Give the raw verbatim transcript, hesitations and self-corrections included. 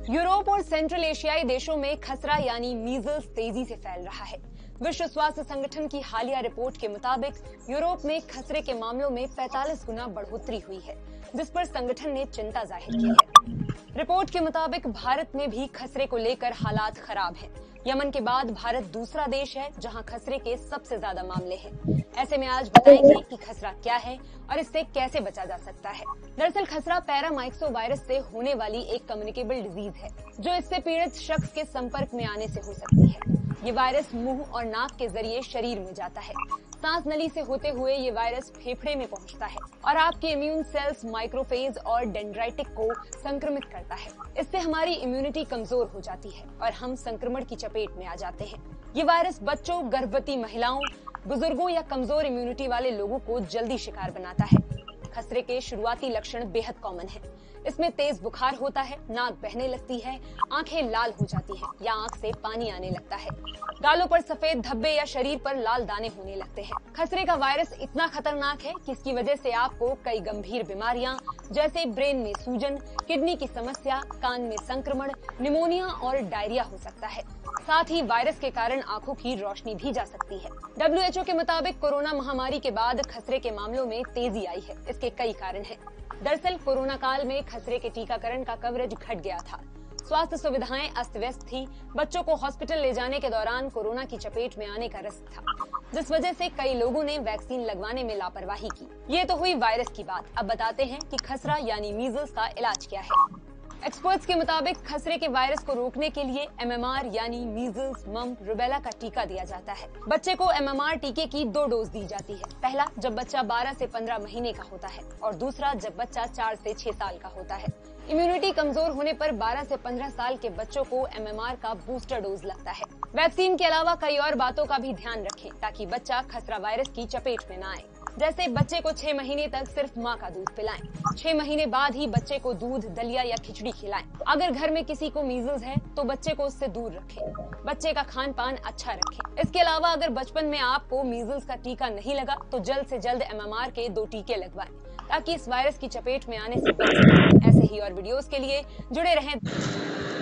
Europe और central एशियाई देशों में खसरा यानी मीजल्स तेजी से फैल रहा है। विश्व स्वास्थ्य संगठन की हालिया रिपोर्ट के मुताबिक यूरोप में खसरे के मामलों में पैंतालीस गुना बढ़ोतरी हुई है, जिस पर संगठन ने चिंता जाहिर की है। रिपोर्ट के मुताबिक भारत में भी खसरे को लेकर हालात खराब हैं। यमन के बाद भारत दूसरा देश है जहां खसरे के सबसे ज्यादा मामले हैं। ऐसे में आज बताएंगे कि खसरा क्या है और इससे कैसे बचा जा सकता है। दरअसल खसरा पैरामाइक्सो वायरस से होने वाली एक कम्युनिकेबल डिजीज है, जो इससे पीड़ित शख्स के संपर्क में आने से हो सकती है। ये वायरस मुंह और नाक के जरिए शरीर में जाता है। सांस नली से होते हुए ये वायरस फेफड़े में पहुंचता है और आपके इम्यून सेल्स, माइक्रोफेज और डेंड्राइटिक को संक्रमित करता है। इससे हमारी इम्यूनिटी कमजोर हो जाती है और हम संक्रमण की चपेट में आ जाते हैं। ये वायरस बच्चों, गर्भवती महिलाओं, बुजुर्गों या कमजोर इम्यूनिटी वाले लोगों को जल्दी शिकार बनाता है। खसरे के शुरुआती लक्षण बेहद कॉमन हैं। इसमें तेज बुखार होता है, नाक बहने लगती है, आंखें लाल हो जाती हैं या आंख से पानी आने लगता है। गालों पर सफेद धब्बे या शरीर पर लाल दाने होने लगते हैं। खसरे का वायरस इतना खतरनाक है कि इसकी वजह से आपको कई गंभीर बीमारियां जैसे ब्रेन में सूजन, किडनी की समस्या, कान में संक्रमण, निमोनिया और डायरिया हो सकता है। साथ ही वायरस के कारण आंखों की रोशनी भी जा सकती है। डब्ल्यू एच ओ के मुताबिक कोरोना महामारी के बाद खसरे के मामलों में तेजी आई है। इसके कई कारण हैं। दरअसल कोरोना काल में खसरे के टीकाकरण का कवरेज घट गया था। स्वास्थ्य सुविधाएं अस्त व्यस्त थी। बच्चों को हॉस्पिटल ले जाने के दौरान कोरोना की चपेट में आने का रिस्क था, जिस वजह से कई लोगों ने वैक्सीन लगवाने में लापरवाही की। ये तो हुई वायरस की बात। अब बताते हैं कि खसरा यानी मीजल्स का इलाज क्या है। एक्सपर्ट्स के मुताबिक खसरे के वायरस को रोकने के लिए एम एम आर यानी मीजल्स, मम्प, रुबेला का टीका दिया जाता है। बच्चे को एम एम आर टीके की दो डोज दी जाती है। पहला जब बच्चा बारह से पंद्रह महीने का होता है और दूसरा जब बच्चा चार से छह साल का होता है। इम्यूनिटी कमजोर होने पर बारह से पंद्रह साल के बच्चों को एम एम आर का बूस्टर डोज लगता है। वैक्सीन के अलावा कई और बातों का भी ध्यान रखें ताकि बच्चा खसरा वायरस की चपेट में न आए। जैसे बच्चे को छह महीने तक सिर्फ माँ का दूध पिलाएं। छह महीने बाद ही बच्चे को दूध, दलिया या खिचड़ी खिलाएं। अगर घर में किसी को मीजल्स है तो बच्चे को उससे दूर रखें। बच्चे का खान पान अच्छा रखें। इसके अलावा अगर बचपन में आपको मीजल्स का टीका नहीं लगा तो जल्द से जल्द एम एम आर के दो टीके लगवाएं ताकि इस वायरस की चपेट में आने से बच सकें। ऐसे ही और वीडियोस के लिए जुड़े रहें।